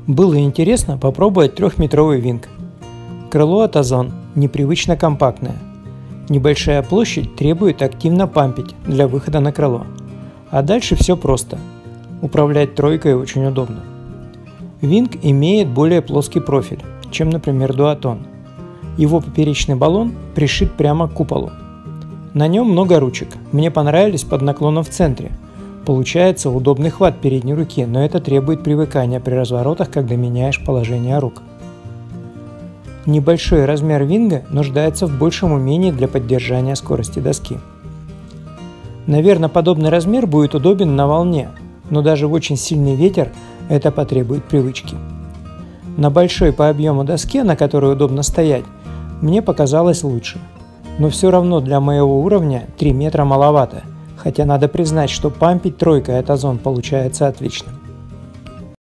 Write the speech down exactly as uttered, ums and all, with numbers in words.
Было интересно попробовать трехметровый винг. Крыло от Озон непривычно компактное. Небольшая площадь требует активно пампить для выхода на крыло. А дальше все просто. Управлять тройкой очень удобно. Винг имеет более плоский профиль, чем, например, Дуатон. Его поперечный баллон пришит прямо к куполу. На нем много ручек, мне понравились под наклоном в центре. Получается удобный хват передней руки, но это требует привыкания при разворотах, когда меняешь положение рук. Небольшой размер винга нуждается в большем умении для поддержания скорости доски. Наверное, подобный размер будет удобен на волне, но даже в очень сильный ветер это потребует привычки. На большой по объему доске, на которой удобно стоять, мне показалось лучше. Но все равно для моего уровня три метра маловато, хотя надо признать, что пампить тройкой от Озон получается отлично.